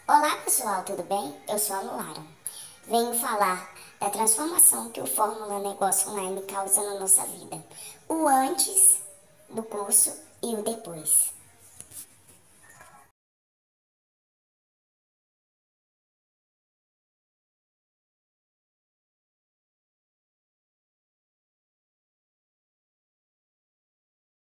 Olá pessoal, tudo bem? Eu sou a Luara. Venho falar da transformação que o Fórmula Negócio Online causa na nossa vida. O antes do curso e o depois.